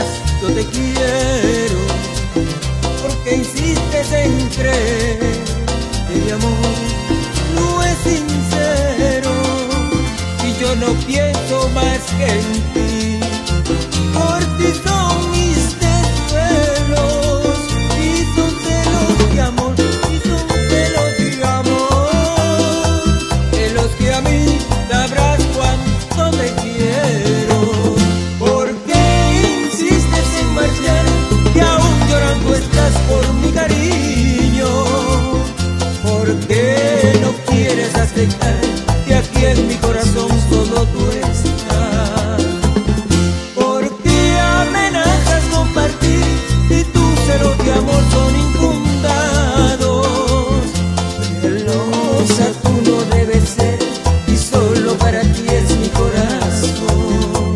más yo te quiero, porque insistes en creer que mi amor no es sincero, y yo no pienso más que en ti. Por ti son mis desvelos, y son celos de amor, y son celos de amor, de los que a mí sabrás cuánto te quiero. ¿Por qué insistes en marchar, que aún llorando estás por mi cariño? ¿Por qué no quieres aceptar que aquí en mi corazón solo tú estás? ¿Por qué amenazas compartir y tus celos de amor son infundados? Celosa tú no debes ser, y solo para ti es mi corazón.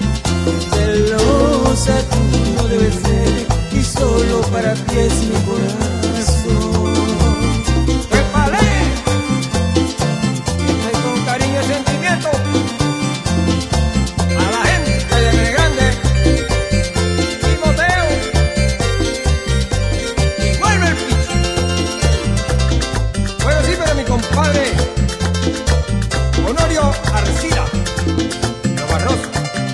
Celosa tú no debes ser, y solo para ti es mi corazón. Compadre Honorio Arcila, Lo Barroso.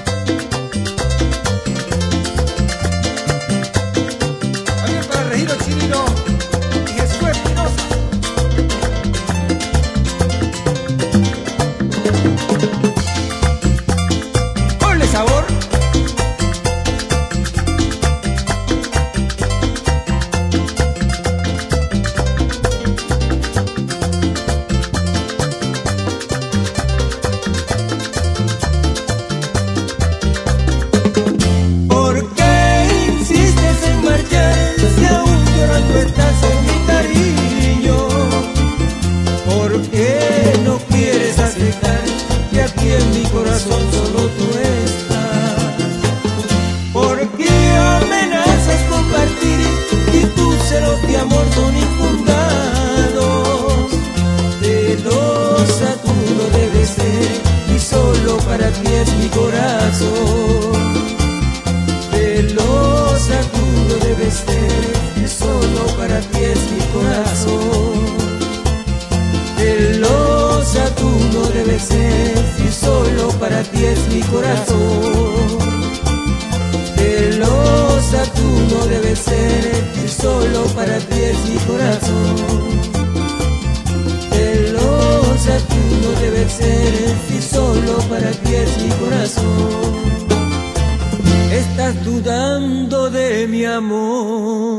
También para Regino Chirino y Jesús Espinosa. Ponle sabor. En mi corazón solo tú estás. ¿Por qué amenazas compartir y tus celos de amor son infundados? Celosa tú no debes ser, y solo para ti es mi corazón. Celosa tú no debes ser, y solo para ti es mi corazón. Celosa tú no debes ser, y solo para ti es mi corazón. Celosa tú no debes ser, y solo para ti es mi corazón. Celosa tú no debes ser, y solo para ti es mi corazón. Estás dudando de mi amor.